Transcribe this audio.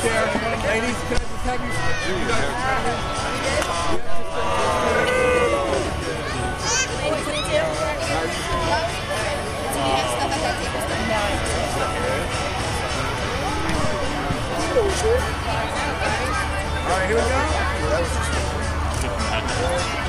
there. Ladies, can I just have you? You guys. All right, here we go.